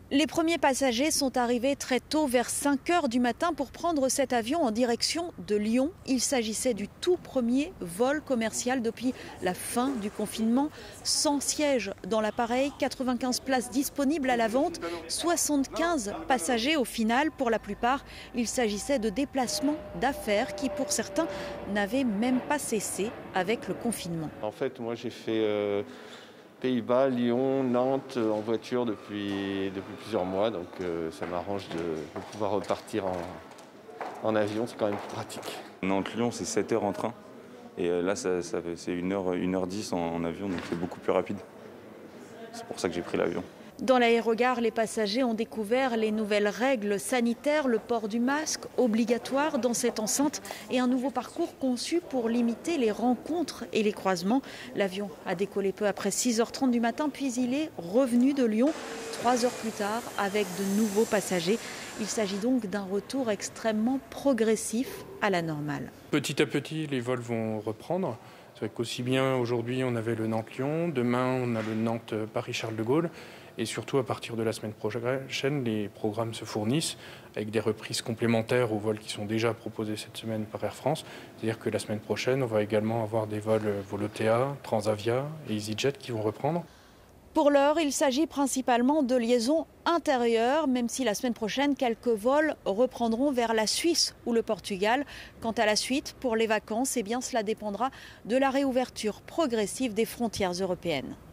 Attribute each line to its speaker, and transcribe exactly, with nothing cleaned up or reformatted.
Speaker 1: Les premiers passagers sont arrivés très tôt, vers cinq heures du matin, pour prendre cet avion en direction de Lyon. Il s'agissait du tout premier vol commercial depuis la fin du confinement. cent sièges dans l'appareil, quatre-vingt-quinze places disponibles à la vente, soixante-quinze passagers au final. Pour la plupart, il s'agissait de déplacements d'affaires qui, pour certains, n'avaient même pas cessé avec le confinement.
Speaker 2: En fait, moi, j'ai fait... Euh... Pays-Bas, Lyon, Nantes en voiture depuis, depuis plusieurs mois, donc euh, ça m'arrange de, de pouvoir repartir en, en avion, c'est quand même plus pratique.
Speaker 3: Nantes-Lyon, c'est sept heures en train, et là ça, ça, c'est une heure, une heure dix en, en avion, donc c'est beaucoup plus rapide. C'est pour ça que j'ai pris l'avion.
Speaker 1: Dans l'aérogare, les passagers ont découvert les nouvelles règles sanitaires, le port du masque obligatoire dans cette enceinte et un nouveau parcours conçu pour limiter les rencontres et les croisements. L'avion a décollé peu après six heures trente du matin, puis il est revenu de Lyon trois heures plus tard avec de nouveaux passagers. Il s'agit donc d'un retour extrêmement progressif à la normale.
Speaker 4: Petit à petit, les vols vont reprendre. C'est vrai qu'aussi bien aujourd'hui, on avait le Nantes-Lyon, demain on a le Nantes-Paris-Charles de Gaulle. Et surtout, à partir de la semaine prochaine, les programmes se fournissent avec des reprises complémentaires aux vols qui sont déjà proposés cette semaine par Air France. C'est-à-dire que la semaine prochaine, on va également avoir des vols Volotea, Transavia et EasyJet qui vont reprendre.
Speaker 1: Pour l'heure, il s'agit principalement de liaisons intérieures, même si la semaine prochaine, quelques vols reprendront vers la Suisse ou le Portugal. Quant à la suite, pour les vacances, eh bien, cela dépendra de la réouverture progressive des frontières européennes.